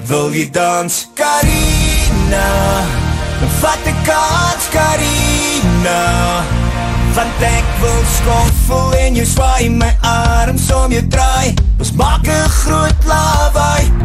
Wil jy dans, Carina? Dan vat die kans, Carina. Want ek wil skoffel en jy swaai my arms om jou draai. Ons maak 'n groot lawaai.